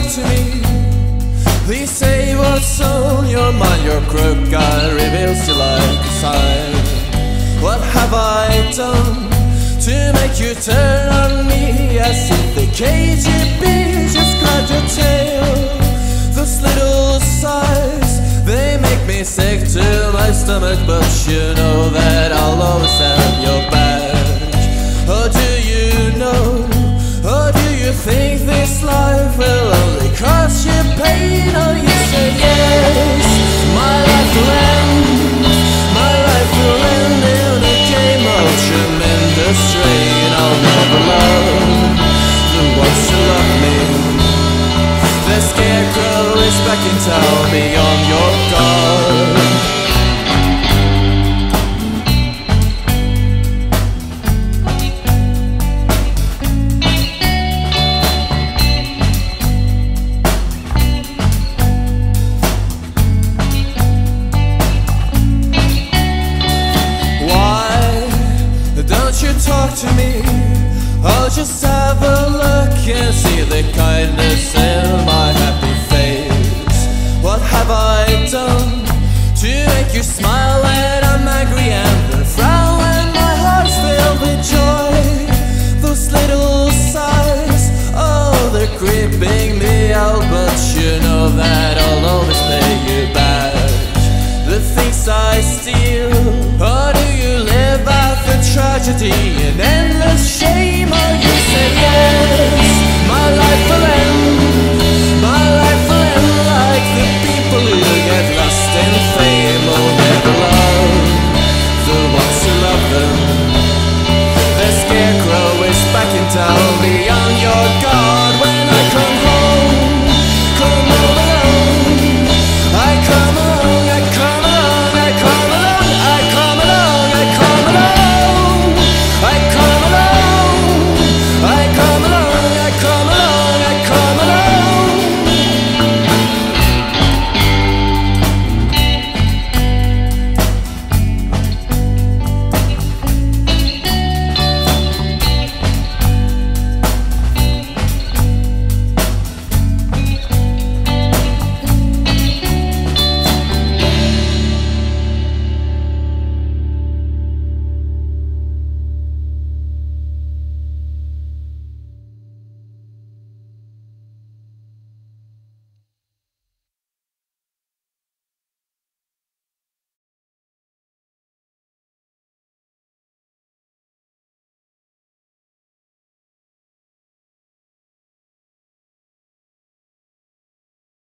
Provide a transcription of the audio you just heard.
to me. Please say what's on your mind. Your crook eye reveals you like a sign. What have I done to make you turn on me? As if the KGB just grabbed your tail. Those little sighs, they make me sick to my stomach. But you know that I'll always have your back. Oh, do you know? Oh, do you think this life will only cause you pain? Oh, you say yes, my life will end. My life will end in a game of tremendous strain. I'll never love the ones who love me. The Scarecrow is back in town, be on your guard. You talk to me, I'll just have a look and see the kindness in my happy face. What have I done to make you smile when I'm angry and then frown when my heart's filled with joy? Those little sighs, oh, they're creeping me out. But you know that I'll always pay you back. The things I steal, or do you live out the tragedy